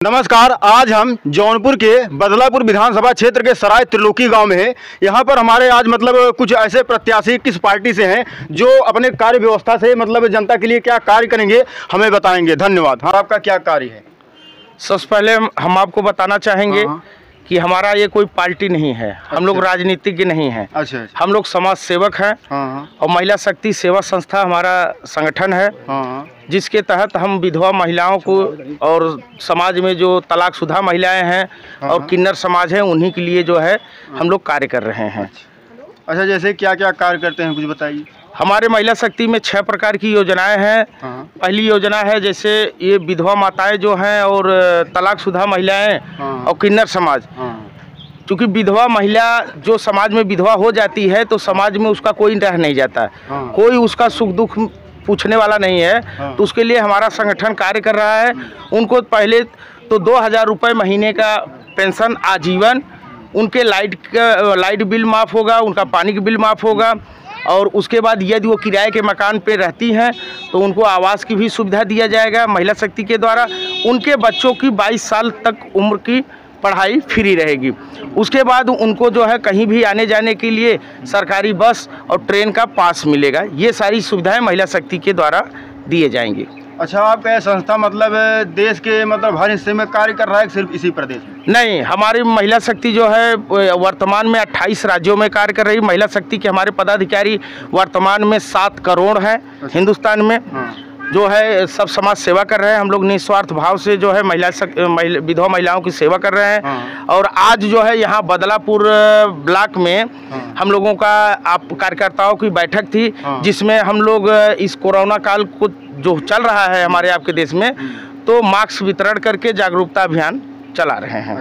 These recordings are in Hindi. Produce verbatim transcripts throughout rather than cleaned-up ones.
नमस्कार। आज हम जौनपुर के बदलापुर विधानसभा क्षेत्र के सराय त्रिलोकी गांव में हैं। यहाँ पर हमारे आज मतलब कुछ ऐसे प्रत्याशी किस पार्टी से हैं जो अपने कार्य व्यवस्था से मतलब जनता के लिए क्या कार्य करेंगे हमें बताएंगे। धन्यवाद। हाँ, आपका क्या कार्य है? सबसे पहले हम आपको बताना चाहेंगे कि हमारा ये कोई पार्टी नहीं है। अच्छा। हम लोग राजनीतिज्ञ नहीं हैं। अच्छा, अच्छा। हम लोग समाज सेवक हैं। और महिला शक्ति सेवा संस्था हमारा संगठन है, जिसके तहत हम विधवा महिलाओं को और समाज में जो तलाकशुदा महिलाएं हैं और किन्नर समाज है उन्हीं के लिए जो है हम लोग कार्य कर रहे हैं। अच्छा, जैसे क्या क्या कार्य करते हैं कुछ बताइए। हमारे महिला शक्ति में छह प्रकार की योजनाएं हैं। पहली योजना है जैसे ये विधवा माताएं जो हैं और तलाकशुदा महिलाएं और किन्नर समाज, क्योंकि विधवा महिला जो समाज में विधवा हो जाती है तो समाज में उसका कोई रह नहीं जाता, कोई उसका सुख दुख पूछने वाला नहीं है। तो उसके लिए हमारा संगठन कार्य कर रहा है। उनको पहले तो दो हज़ार रुपये महीने का पेंशन आजीवन, उनके लाइट का लाइट बिल माफ़ होगा, उनका पानी का बिल माफ़ होगा। और उसके बाद यदि वो किराए के मकान पे रहती हैं तो उनको आवास की भी सुविधा दिया जाएगा महिला शक्ति के द्वारा। उनके बच्चों की बाईस साल तक उम्र की पढ़ाई फ्री रहेगी। उसके बाद उनको जो है कहीं भी आने जाने के लिए सरकारी बस और ट्रेन का पास मिलेगा। ये सारी सुविधाएं महिला शक्ति के द्वारा दिए जाएंगी। अच्छा, आपका संस्था मतलब देश के मतलब हर हिस्से में कार्य कर रहा है, सिर्फ इसी प्रदेश में? नहीं, हमारी महिला शक्ति जो है वर्तमान में अट्ठाईस राज्यों में कार्य कर रही है। महिला शक्ति के हमारे पदाधिकारी वर्तमान में सात करोड़ हैं। अच्छा। हिंदुस्तान में जो है सब समाज सेवा कर रहे हैं। हम लोग निस्वार्थ भाव से जो है महिला महिला विधवा महिलाओं की सेवा कर रहे हैं। और आज जो है यहाँ बदलापुर ब्लॉक में हम लोगों का आप कार्यकर्ताओं की बैठक थी, जिसमें हम लोग इस कोरोना काल को जो चल रहा है हमारे आपके देश में, तो मास्क वितरण करके जागरूकता अभियान चला रहे हैं।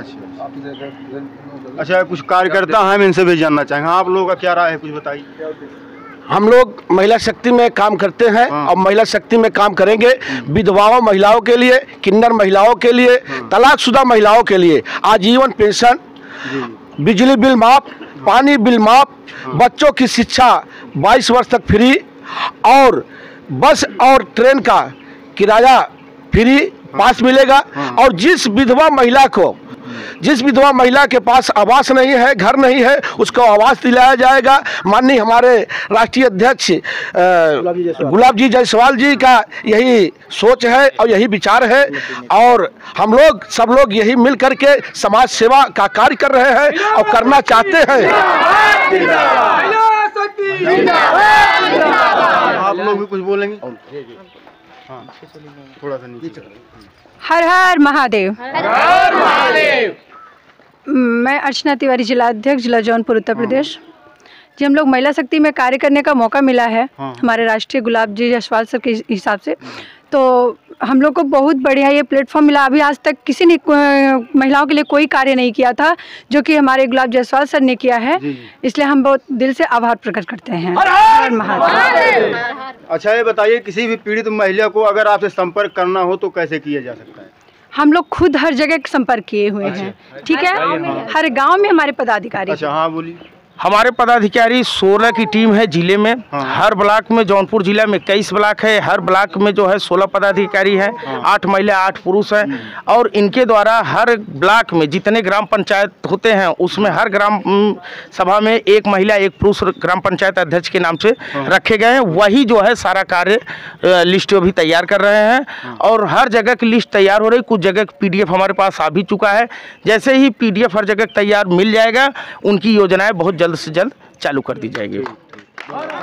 अच्छा, कुछ कार्यकर्ता हैं, हम इनसे भी जानना चाहेंगे। आप लोगों का क्या राय है, कुछ बताइए। हम लोग महिला शक्ति में काम करते हैं और महिला शक्ति में काम करेंगे। विधवाओं महिलाओं के लिए, किन्नर महिलाओं के लिए, तलाकशुदा महिलाओं के लिए आजीवन पेंशन, बिजली बिल माफ, पानी बिल माफ, बच्चों की शिक्षा बाईस वर्ष तक फ्री और बस और ट्रेन का किराया फ्री पास मिलेगा। और जिस विधवा महिला को जिस विधवा महिला के पास आवास नहीं है, घर नहीं है, उसको आवास दिलाया जाएगा। माननीय हमारे राष्ट्रीय अध्यक्ष गुलाब जी जायसवाल जी का यही सोच है और यही विचार है। और हम लोग सब लोग यही मिल करके समाज सेवा का कार्य कर रहे हैं और करना चाहते हैं। आप लोग भी कुछ बोलेंगे? हाँ, थोड़ा सा नीचे। हर हर महादेव। हर हर महादेव। मैं अर्चना तिवारी, जिला अध्यक्ष, जिला जौनपुर, उत्तर प्रदेश। जी, हम लोग महिला शक्ति में कार्य करने का मौका मिला है हमारे राष्ट्रीय गुलाब जी जायसवाल सर के हिसाब से, तो हम लोग को बहुत बढ़िया ये प्लेटफॉर्म मिला। अभी आज तक किसी ने महिलाओं के लिए कोई कार्य नहीं किया था जो कि हमारे गुलाब जायसवाल सर ने किया है, इसलिए हम बहुत दिल से आभार प्रकट करते हैं। हर महादेव। अच्छा, ये बताइए, किसी भी पीड़ित महिला को अगर आपसे संपर्क करना हो तो कैसे किया जा सकता है? हम लोग खुद हर जगह संपर्क किए हुए हैं। ठीक है, हर गांव में हमारे पदाधिकारी। अच्छा, हाँ बोलिए। हमारे पदाधिकारी सोलह की टीम है जिले में। हाँ। हर ब्लॉक में, जौनपुर जिला में इक्कीस ब्लॉक है, हर ब्लॉक में जो है सोलह पदाधिकारी हैं। हाँ। आठ महिला आठ पुरुष हैं। और इनके द्वारा हर ब्लॉक में जितने ग्राम पंचायत होते हैं उसमें हर ग्राम सभा में एक महिला एक पुरुष ग्राम पंचायत अध्यक्ष के नाम से हाँ। रखे गए हैं। वही जो है सारा कार्य लिस्ट भी तैयार कर रहे हैं। हाँ। और हर जगह की लिस्ट तैयार हो रही। कुछ जगह पी डी एफ हमारे पास आ भी चुका है। जैसे ही पी डी एफ हर जगह तैयार मिल जाएगा, उनकी योजनाएँ बहुत जल्द से जल्द चालू कर दी जाएगी।